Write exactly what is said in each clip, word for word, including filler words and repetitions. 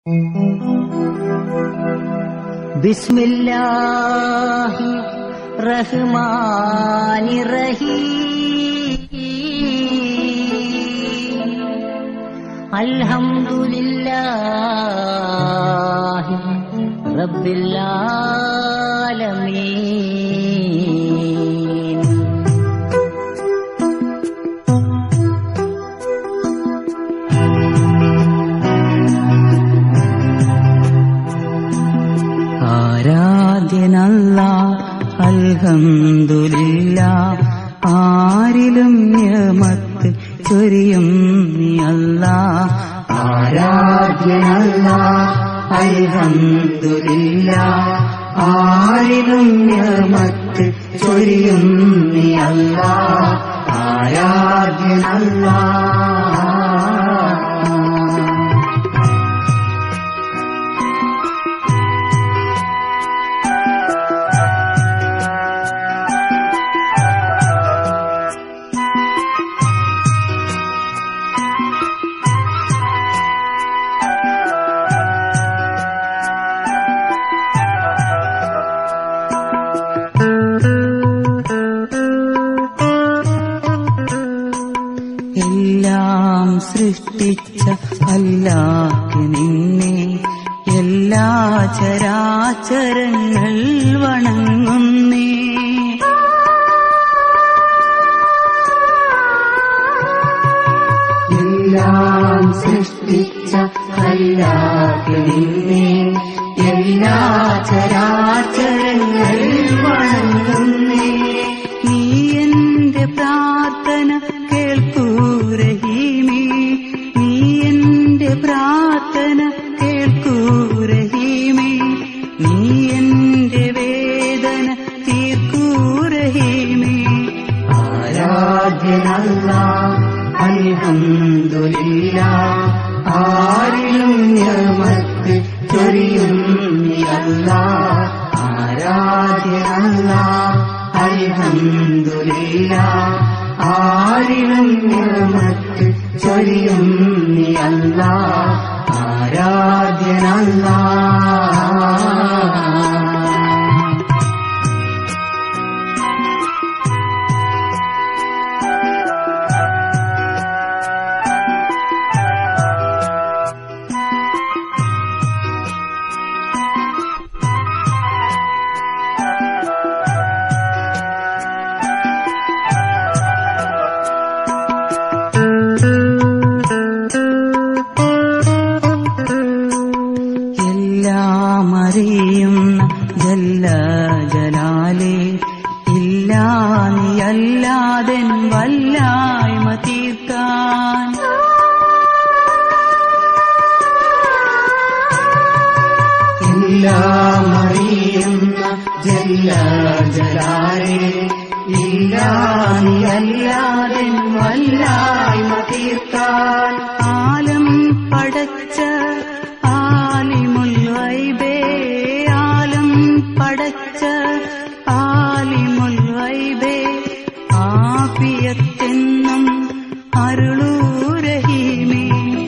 ബിസ്മില്ലാഹി റഹ്മാനി റഹീം. അൽഹംദുലില്ലാഹി റബ്ബിൽ ആലമീൻ. ആരാധ്യനല്ലാഹ് അൽഹംദുലില്ലാഹ്, ആരിലും നിഅമത്ത് ചൊരിയും നീ അല്ലാഹ്. ആരാധ്യനല്ലാഹ് അൽഹംദുലില്ലാഹ്, ആരിലും നിഅമത്ത് ചൊരിയും നീ അല്ലാഹ്. ആരാധ്യനല്ലാഹ്. എല്ലാം സൃഷ്ടിച്ച അല്ലാഹ് നിന്നെ എല്ലാ ചരാചരങ്ങൾ വണങ്ങുന്നേ. എല്ലാം സൃഷ്ടിച്ച അല്ലാഹ് നിന്നെ എല്ലാ ചരാചരങ്ങൾ വണങ്ങുന്നേ. നീ എന്റെ പ്രാർത്ഥന കേൾക്കൂ റഹീമേ, നീ എന്റെ പ്രാർത്ഥന കേൾക്കൂ റഹീമേ, നീ എന്റെ വേദന തീർക്കൂ റഹീമേ. ആരാധ്യനല്ലാഹ് അൽഹംദുലില്ലാഹ്, ആരിലും നിഅമത്ത് ചൊരിയും നീ അല്ലാഹ്. ആരാധ്യനല്ലാഹ് അൽഹംദുലില്ലാഹ്, ആരിലും നിഅമത്ത് ചൊരിയും നീ അല്ലാഹ്. ആരാധ്യനല്ലാഹ്. അറിയുന്ന ജല്ല ജലാലേ, ഇല്ലാ നീയല്ലാതെ വല്ലായ്മ തീർക്കാൻ. എല്ലാം അറിയുന്ന ജല്ല ജലാലേ, ഇല്ലാ നീയല്ലാതെ വല്ലായ്മ തീർക്കാൻ. ആലം പടച്ച ആലിമുൽ ഗൈബേ, ആലം പടച്ച ആലിമുൽ ഗൈബേ, ആഫിയത്തെന്നും അരുളൂ റഹീമേ.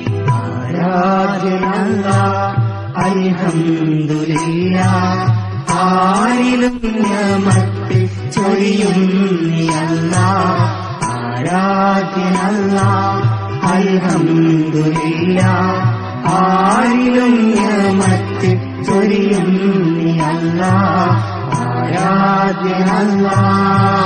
ആരാധ്യനല്ലാഹ് അൽഹംദുലില്ലാഹ്, ആരിലും നിഅമത്ത് ചൊരിയും നീ അല്ലാഹ്. ആരാധ്യനല്ലാഹ് അൽഹംദുലില്ലാഹ്, ആരിലും നിഅമത്ത് ചൊരിയും നീ അല്ലാഹ്. ആരാധ്യനല്ലാഹ്.